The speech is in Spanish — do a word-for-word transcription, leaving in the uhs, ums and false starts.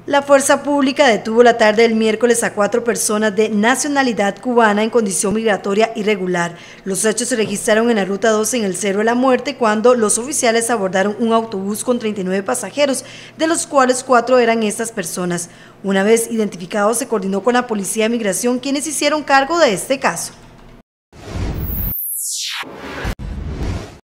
La fuerza pública detuvo la tarde del miércoles a cuatro personas de nacionalidad cubana en condición migratoria irregular. Los hechos se registraron en la ruta dos en el Cerro de la Muerte cuando los oficiales abordaron un autobús con treinta y nueve pasajeros, de los cuales cuatro eran estas personas. Una vez identificados, se coordinó con la Policía de Migración, quienes hicieron cargo de este caso.